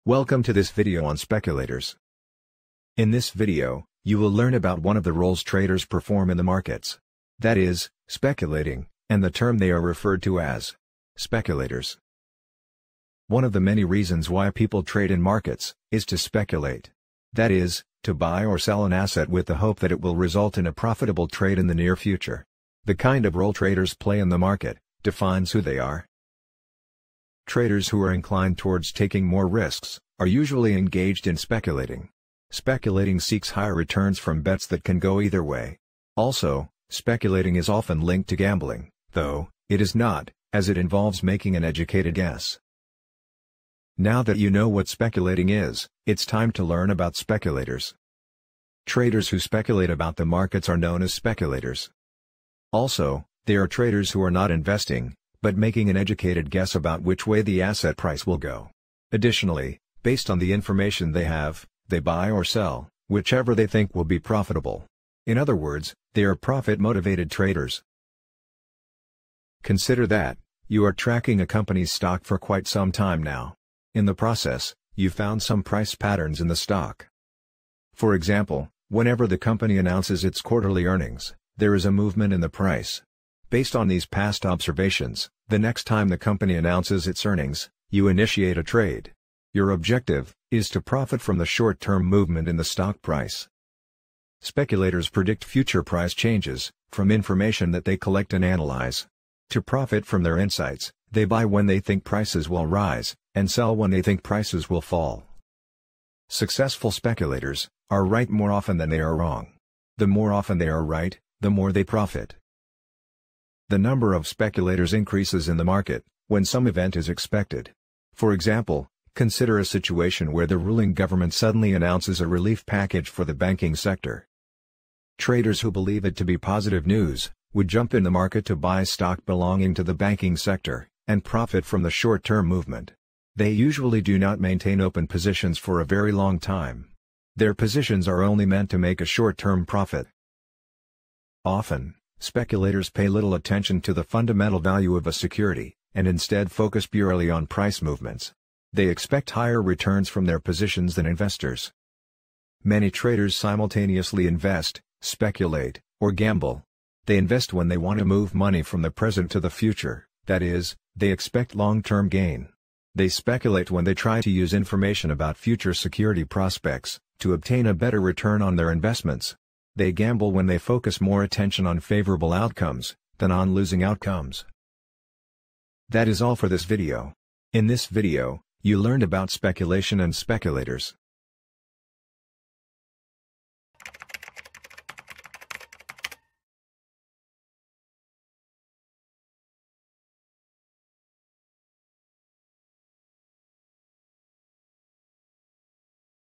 Welcome to this video on speculators. In this video, you will learn about one of the roles traders perform in the markets. That is, speculating, and the term they are referred to as speculators. One of the many reasons why people trade in markets is to speculate. That is, to buy or sell an asset with the hope that it will result in a profitable trade in the near future. The kind of role traders play in the market defines who they are. Traders who are inclined towards taking more risks are usually engaged in speculating. Speculating seeks higher returns from bets that can go either way. Also, speculating is often linked to gambling, though it is not, as it involves making an educated guess. Now that you know what speculating is, it's time to learn about speculators. Traders who speculate about the markets are known as speculators. Also, there are traders who are not investing, but making an educated guess about which way the asset price will go. Additionally, based on the information they have, they buy or sell, whichever they think will be profitable. In other words, they are profit-motivated traders. Consider that you are tracking a company's stock for quite some time now. In the process, you found some price patterns in the stock. For example, whenever the company announces its quarterly earnings, there is a movement in the price. Based on these past observations, the next time the company announces its earnings, you initiate a trade. Your objective is to profit from the short-term movement in the stock price. Speculators predict future price changes from information that they collect and analyze. To profit from their insights, they buy when they think prices will rise, and sell when they think prices will fall. Successful speculators are right more often than they are wrong. The more often they are right, the more they profit. The number of speculators increases in the market when some event is expected. For example, consider a situation where the ruling government suddenly announces a relief package for the banking sector. Traders who believe it to be positive news would jump in the market to buy stock belonging to the banking sector and profit from the short-term movement. They usually do not maintain open positions for a very long time. Their positions are only meant to make a short-term profit. Often, speculators pay little attention to the fundamental value of a security, and instead focus purely on price movements. They expect higher returns from their positions than investors. Many traders simultaneously invest, speculate, or gamble. They invest when they want to move money from the present to the future, that is, they expect long-term gain. They speculate when they try to use information about future security prospects to obtain a better return on their investments. They gamble when they focus more attention on favorable outcomes than on losing outcomes. That is all for this video. In this video, you learned about speculation and speculators.